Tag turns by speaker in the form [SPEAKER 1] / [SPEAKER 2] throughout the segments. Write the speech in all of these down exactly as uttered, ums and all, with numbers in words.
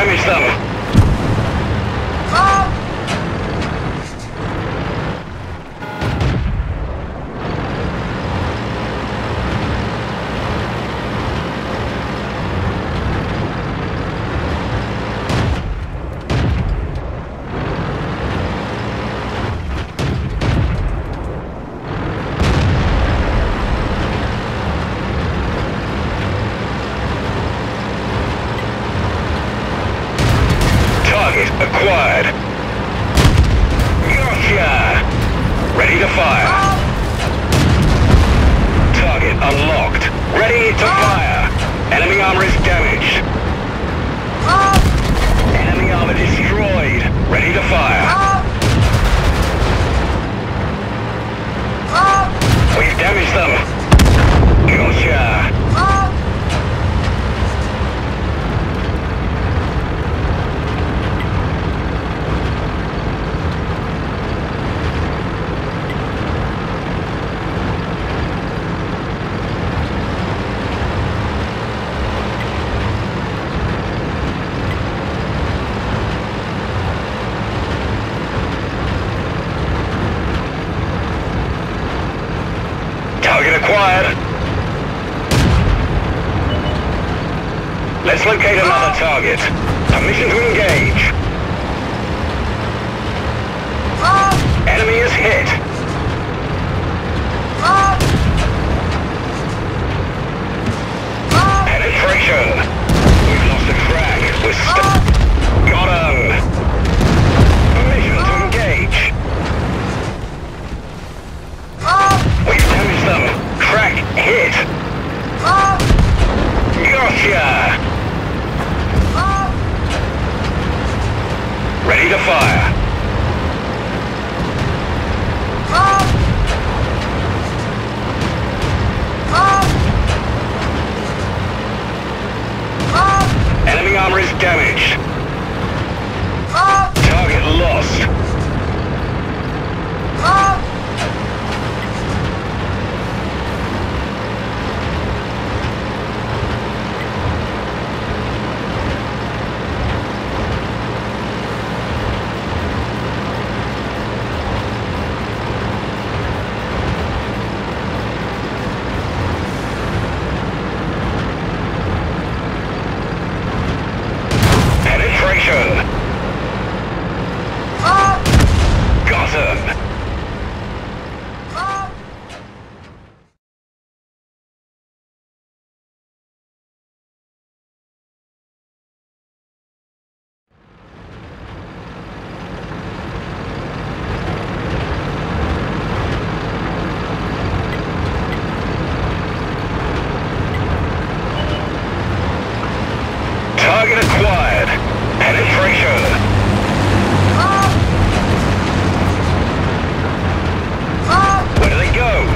[SPEAKER 1] damaged them. Acquired. Gotcha! Ready to fire. Target unlocked. Ready to fire. Enemy armor is damaged. Enemy armor destroyed. Ready to fire. We've damaged them. Gotcha! Target acquired. Let's locate another target. Permission to engage. Enemy is hit. Penetration. We've lost a track. We're stuck. Got him. Permission to engage. We've damaged them. Track hit. Gotcha! Ready to fire. Enemy armor is damaged. Target lost. Target acquired. Penetration. Where do they go?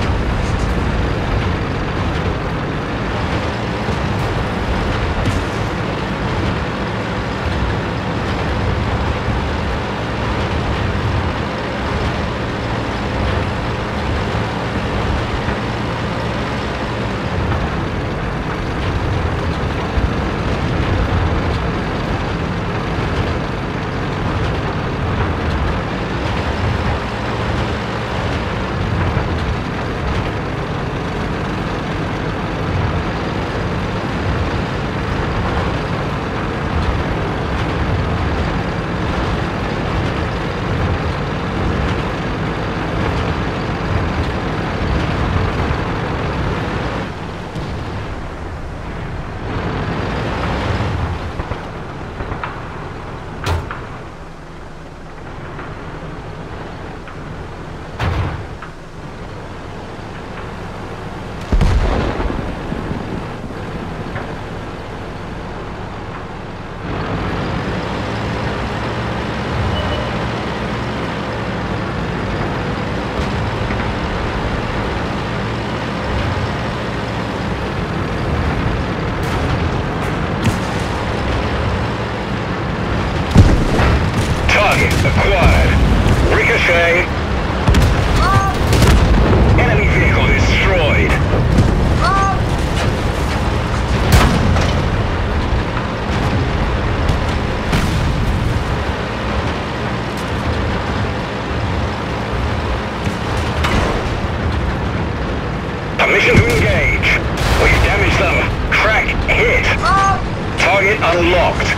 [SPEAKER 1] Target unlocked.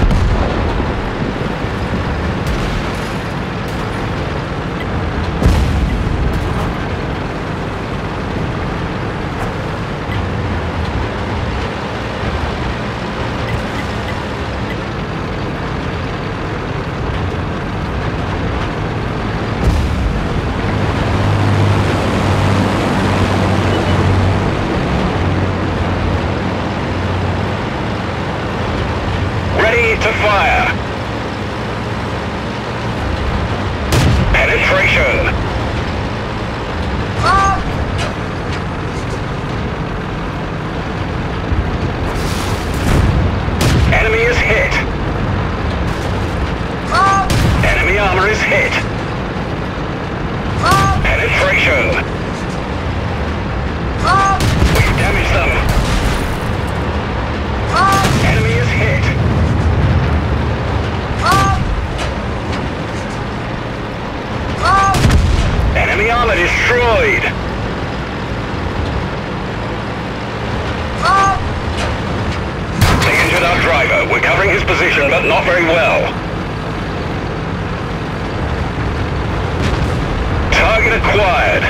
[SPEAKER 1] To fire. Penetration. Ah. Enemy is hit. Ah. Enemy armor is hit. Ah. Penetration. Ah. We've damaged them. Ah. Enemy is hit. Enemy armor destroyed! Ah. They injured our driver. We're covering his position, but not very well. Target acquired.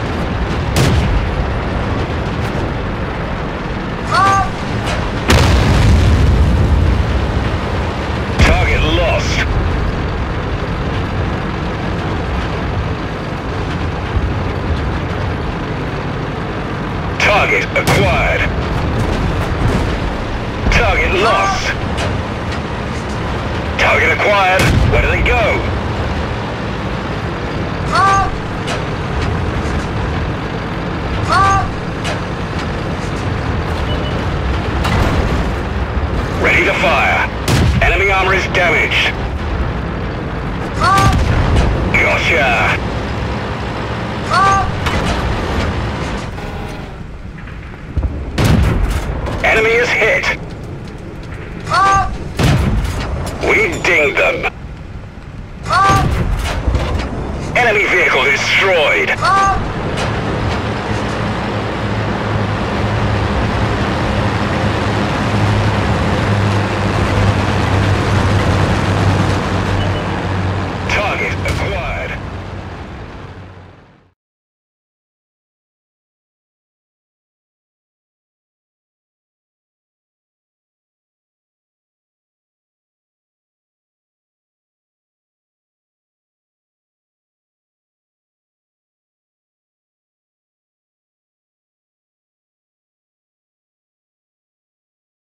[SPEAKER 1] Ah. Target lost. Target acquired. Target lost. Target acquired. Where do they go? Ah. Ah. Ready to fire. Enemy armor is damaged. Ah. Gotcha. Ah. Enemy is hit. Ah. We dinged them. Ah. Enemy vehicle destroyed. Ah.